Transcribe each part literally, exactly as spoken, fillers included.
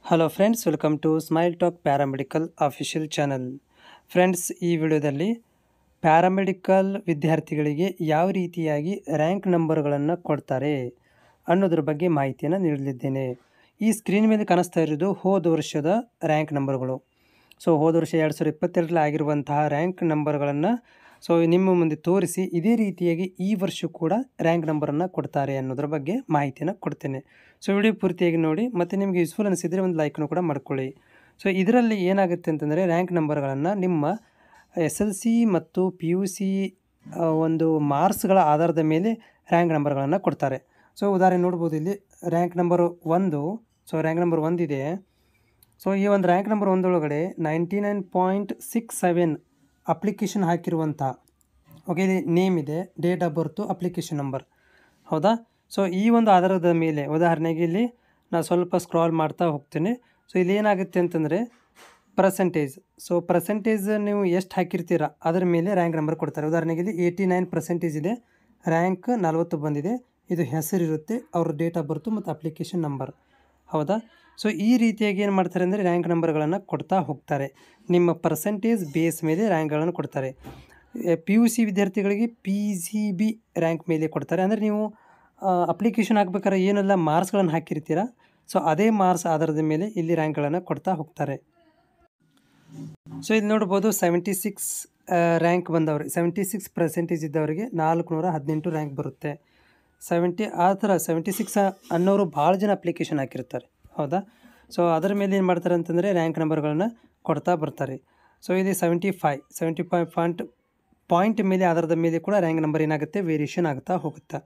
Hello friends, welcome to smile talk paramedical official channel. Friends, ಈ ವಿಡಿಯೋದಲ್ಲಿ paramedical ವಿದ್ಯಾರ್ಥಿಗಳಿಗೆ ಯಾವ ರೀತಿಯಾಗಿ ರ್ಯಾಂಕ್ ನಂಬರ್ಗಳನ್ನು ಕೊಡ್ತಾರೆ ಅನ್ನೋದ್ರ ಬಗ್ಗೆ ಮಾಹಿತಿಯನ್ನು ನೀಡಲಿದ್ದೇನೆ. ಈ ಸ್ಕ್ರೀನ್ ಮೇಲೆ ಕಾಣಿಸ್ತಾ ಇರೋದು ಹೋದ ವರ್ಷದ ರ್ಯಾಂಕ್ ನಂಬರ್ಗಳು. ಸೊ ಹೋದ ವರ್ಷ ಎರಡು ಸಾವಿರದ ಇಪ್ಪತ್ತೆರಡರಲ್ಲಿ ಆಗಿರುವಂತಹ ರ್ಯಾಂಕ್ ನಂಬರ್ಗಳನ್ನು ಸೊ ನಿಮ್ಮ ಮುಂದೆ ತೋರಿಸಿ ಇದೇ ರೀತಿಯಾಗಿ ಈ ವರ್ಷ ಕೂಡ ರ್ಯಾಂಕ್ ನಂಬರನ್ನು ಕೊಡ್ತಾರೆ ಅನ್ನೋದ್ರ ಬಗ್ಗೆ ಮಾಹಿತಿಯನ್ನು ಕೊಡ್ತೇನೆ. ಸೊ ವಿಡಿಯೋ ಪೂರ್ತಿಯಾಗಿ ನೋಡಿ, ಮತ್ತು ನಿಮಗೆ ಯೂಸ್ಫುಲ್ ಅನಿಸಿದರೆ ಒಂದು ಲೈಕ್ನು ಕೂಡ ಮಾಡ್ಕೊಳ್ಳಿ. ಸೊ ಇದರಲ್ಲಿ ಏನಾಗುತ್ತೆ ಅಂತಂದರೆ, ರ್ಯಾಂಕ್ ನಂಬರ್ಗಳನ್ನು ನಿಮ್ಮ ಎಸ್ ಎಲ್ ಸಿ ಮತ್ತು ಪಿ ಯು ಸಿ ಒಂದು ಮಾರ್ಕ್ಸ್ಗಳ ಆಧಾರದ ಮೇಲೆ ರ್ಯಾಂಕ್ ನಂಬರ್ಗಳನ್ನು ಕೊಡ್ತಾರೆ. ಸೊ ಉದಾಹರಣೆ ನೋಡ್ಬೋದು, ಇಲ್ಲಿ ರ್ಯಾಂಕ್ ನಂಬರ್ ಒಂದು ಸೊ ರ್ಯಾಂಕ್ ನಂಬರ್ ಒಂದಿದೆ. ಸೊ ಈ ಒಂದು ರ್ಯಾಂಕ್ ನಂಬರ್ ಒಂದೊಳಗಡೆ ninety nine point six seven application ಹಾಕಿರುವಂಥ, ಓಕೆ, ಇಲ್ಲಿ ನೇಮ್ ಇದೆ, date of birth, application number, ಹೌದಾ. ಸೊ ಈ ಒಂದು ಆಧಾರದ ಮೇಲೆ ಉದಾಹರಣೆಗೆ ಇಲ್ಲಿ ನಾನು ಸ್ವಲ್ಪ ಸ್ಕ್ರಾಲ್ ಮಾಡ್ತಾ ಹೋಗ್ತೇನೆ. ಸೊ ಇಲ್ಲಿ ಏನಾಗುತ್ತೆ ಅಂತಂದರೆ ಪರ್ಸೆಂಟೇಜ್. ಸೊ ಪರ್ಸೆಂಟೇಜ್ ನೀವು ಎಷ್ಟು ಹಾಕಿರ್ತೀರ ಅದರ ಮೇಲೆ ರ್ಯಾಂಕ್ ನಂಬರ್ ಕೊಡ್ತಾರೆ. ಉದಾಹರಣೆಗೆ ಇಲ್ಲಿ ಏಯ್ಟಿ ನೈನ್ ಪರ್ಸೆಂಟೇಜ್ ಇದೆ, ರ್ಯಾಂಕ್ ನಲ್ವತ್ತು ಬಂದಿದೆ, ಇದು ಹೆಸರಿರುತ್ತೆ, ಅವ್ರ ಡೇಟ್ ಆಫ್ ಬರ್ತು ಮತ್ತು ಅಪ್ಲಿಕೇಶನ್ ನಂಬರ್, ಹೌದಾ. ಸೊ ಈ ರೀತಿಯಾಗಿ ಏನು ಮಾಡ್ತಾರೆ ಅಂದರೆ ರ್ಯಾಂಕ್ ನಂಬರ್ಗಳನ್ನು ಕೊಡ್ತಾ ಹೋಗ್ತಾರೆ. ನಿಮ್ಮ ಪರ್ಸೆಂಟೇಜ್ ಬೇಸ್ ಮೇಲೆ ರ್ಯಾಂಕ್ಗಳನ್ನು ಕೊಡ್ತಾರೆ. ಪಿ ಯು ಸಿ ವಿದ್ಯಾರ್ಥಿಗಳಿಗೆ ಪಿ ಜಿ ಬಿ ರ್ಯಾಂಕ್ ಮೇಲೆ ಕೊಡ್ತಾರೆ. ಅಂದರೆ ನೀವು ಅಪ್ಲಿಕೇಶನ್ ಹಾಕ್ಬೇಕಾದ್ರೆ ಏನೆಲ್ಲ ಮಾರ್ಕ್ಸ್ಗಳನ್ನು ಹಾಕಿರ್ತೀರ, ಸೊ ಅದೇ ಮಾರ್ಕ್ಸ್ ಆಧಾರದ ಮೇಲೆ ಇಲ್ಲಿ ರ್ಯಾಂಕ್ಗಳನ್ನು ಕೊಡ್ತಾ ಹೋಗ್ತಾರೆ. ಸೊ ಇಲ್ಲಿ ನೋಡ್ಬೋದು, ಸೆವೆಂಟಿ ಸಿಕ್ಸ್ ರ್ಯಾಂಕ್ ಬಂದವ್ರಿಗೆ, ಸೆವೆಂಟಿ ಸಿಕ್ಸ್ ಪರ್ಸೆಂಟೇಜ್ ಇದ್ದವರಿಗೆ ನಾಲ್ಕು ನೂರ ಹದಿನೆಂಟು ರ್ಯಾಂಕ್ ಬರುತ್ತೆ. ಸೆವೆಂಟಿ ಆ ಥರ ಸೆವೆಂಟಿ ಸಿಕ್ಸ್ ಅನ್ನೋರು ಭಾಳ ಜನ ಅಪ್ಲಿಕೇಶನ್ ಹಾಕಿರ್ತಾರೆ, ಹೌದಾ. ಸೊ ಅದರ ಮೇಲೆ ಏನು ಮಾಡ್ತಾರೆ ಅಂತಂದರೆ ರ್ಯಾಂಕ್ ನಂಬರ್ಗಳನ್ನು ಕೊಡ್ತಾ ಬರ್ತಾರೆ. ಸೊ ಇಲ್ಲಿ seventy five seventy five point point ಮೇಲೆ ಆಧಾರದ ಮೇಲೆ ಕೂಡ ರ್ಯಾಂಕ್ ನಂಬರ್ ಏನಾಗುತ್ತೆ, ವೇರಿಯೇಷನ್ ಆಗ್ತಾ ಹೋಗುತ್ತೆ.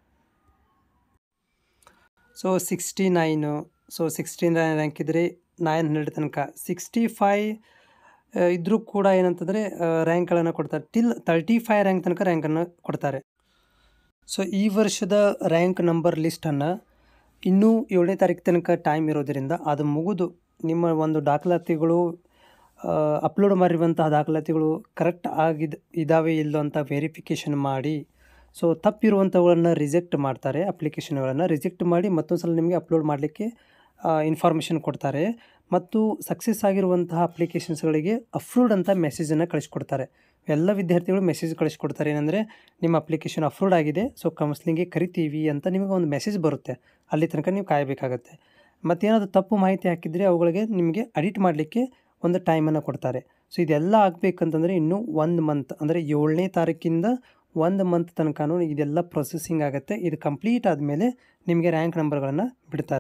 So sixty nine so sixty nine rank ಇದ್ದರೆ ನೈನ್ ಹಂಡ್ರೆಡ್ ತನಕ, ಸಿಕ್ಸ್ಟಿ ಫೈ ಇದ್ದರೂ ಕೂಡ ಏನಂತಂದರೆ ರ್ಯಾಂಕ್ಗಳನ್ನು ಕೊಡ್ತಾರೆ. ಟಿಲ್ ತರ್ಟಿ ಫೈ ರ್ಯಾಂಕ್ ತನಕ ರ್ಯಾಂಕನ್ನು ಕೊಡ್ತಾರೆ. ಸೊ ಈ ವರ್ಷದ ರ್ಯಾಂಕ್ ನಂಬರ್ ಲಿಸ್ಟನ್ನು ಇನ್ನೂ ಏಳನೇ ತಾರೀಕು ತನಕ ಟೈಮ್ ಇರೋದರಿಂದ ಅದು ಮುಗಿದು ನಿಮ್ಮ ಒಂದು ದಾಖಲಾತಿಗಳು ಅಪ್ಲೋಡ್ ಮಾಡಿರುವಂತಹ ದಾಖಲಾತಿಗಳು ಕರೆಕ್ಟ್ ಆಗಿದ್ದು ಇದ್ದಾವೆ ಇಲ್ಲೋ ಅಂತ ವೆರಿಫಿಕೇಷನ್ ಮಾಡಿ, ಸೊ ತಪ್ಪಿರುವಂಥವುಗಳನ್ನು ರಿಜೆಕ್ಟ್ ಮಾಡ್ತಾರೆ. ಅಪ್ಲಿಕೇಶನ್ಗಳನ್ನು ರಿಜೆಕ್ಟ್ ಮಾಡಿ ಮತ್ತೊಂದು ಸಲ ನಿಮಗೆ ಅಪ್ಲೋಡ್ ಮಾಡಲಿಕ್ಕೆ ಇನ್ಫಾರ್ಮೇಷನ್ ಕೊಡ್ತಾರೆ. ಮತ್ತು ಸಕ್ಸಸ್ ಆಗಿರುವಂತಹ ಅಪ್ಲಿಕೇಶನ್ಸ್ಗಳಿಗೆ ಅಪ್ರೂವ್ಡ್ ಅಂತ ಮೆಸೇಜನ್ನು ಕಳಿಸ್ಕೊಡ್ತಾರೆ. ಎಲ್ಲ ವಿದ್ಯಾರ್ಥಿಗಳು ಮೆಸೇಜ್ ಕಳಿಸ್ಕೊಡ್ತಾರೆ, ಏನಂದರೆ ನಿಮ್ಮ ಅಪ್ಲಿಕೇಶನ್ ಅಪ್ರೂವ್ಡ್ ಆಗಿದೆ, ಸೊ ಕೌನ್ಸ್ಲಿಂಗ್ಗೆ ಕರಿತೀವಿ ಅಂತ ನಿಮಗೆ ಒಂದು ಮೆಸೇಜ್ ಬರುತ್ತೆ. ಅಲ್ಲಿ ತನಕ ನೀವು ಕಾಯಬೇಕಾಗತ್ತೆ. ಮತ್ತೇನಾದರೂ ತಪ್ಪು ಮಾಹಿತಿ ಹಾಕಿದರೆ ಅವುಗಳಿಗೆ ನಿಮಗೆ ಎಡಿಟ್ ಮಾಡಲಿಕ್ಕೆ ಒಂದು ಟೈಮನ್ನು ಕೊಡ್ತಾರೆ. ಸೊ ಇದೆಲ್ಲ ಆಗಬೇಕಂತಂದರೆ ಇನ್ನೂ ಒಂದು ಮಂತ್, ಅಂದರೆ ಏಳನೇ ತಾರೀಕಿಂದ ಒಂದು ಮಂತ್ ತನಕ ಇದೆಲ್ಲ ಪ್ರೊಸೆಸಿಂಗ್ ಆಗುತ್ತೆ. ಇದು ಕಂಪ್ಲೀಟ್ ಆದಮೇಲೆ ನಿಮಗೆ ರ್ಯಾಂಕ್ ನಂಬರ್ಗಳನ್ನು ಬಿಡ್ತಾರೆ.